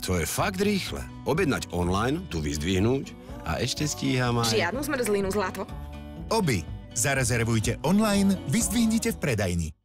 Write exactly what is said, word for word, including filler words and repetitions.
To je fakt rýchle. Objednať online, tu vyzdvihnúť a ešte stíham aj... Žiadnu zmrzlinu, zlato. Obi. Zarezervujte online, vyzdvihnite v predajni.